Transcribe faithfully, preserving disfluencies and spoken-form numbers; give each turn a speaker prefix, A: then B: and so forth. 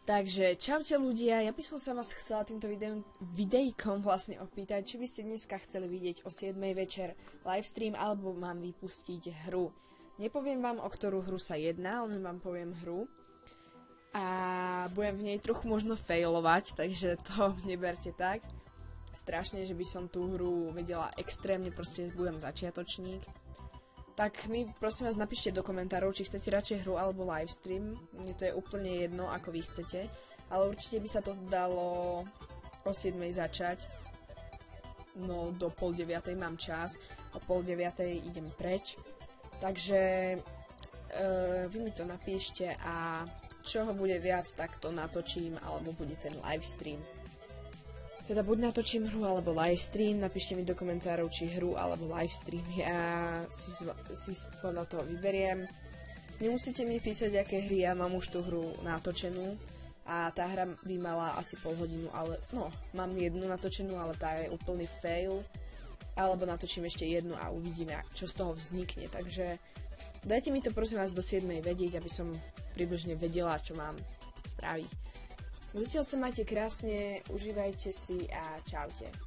A: Takže čaute ľudia, ja by som sa vás chcela týmto videom, videjkom vlastne opýtať, či by ste dneska chceli vidieť o siedmej večer livestream, alebo mám vypustiť hru. Nepoviem vám, o ktorú hru sa jedná, len vám poviem hru. A budem v nej trochu možno failovať, takže to neberte tak. Strašne, že by som tú hru vedela extrémne, proste budem začiatočník. Tak mi prosím vás napíšte do komentárov, či chcete radšej hru alebo livestream. Mne to je úplne jedno, ako vy chcete. Ale určite by sa to dalo o siedmej začať. No do pol deviatej mám čas. O pol deviatej idem preč. Takže e, vy mi to napíšte a čoho bude viac, tak to natočím, alebo bude ten livestream. Teda buď natočím hru alebo livestream, napíšte mi do komentárov, či hru alebo livestream, ja si, si podľa toho vyberiem. Nemusíte mi písať, aké hry, ja mám už tú hru natočenú a tá hra by mala asi pol hodinu, ale no, mám jednu natočenú, ale tá je úplný fail. Alebo natočím ešte jednu a uvidíme, čo z toho vznikne, takže dajte mi to prosím vás do siedmej vedieť, aby som približne vedela, čo mám spraviť. Zatiaľ sa majte krásne, užívajte si a čaute.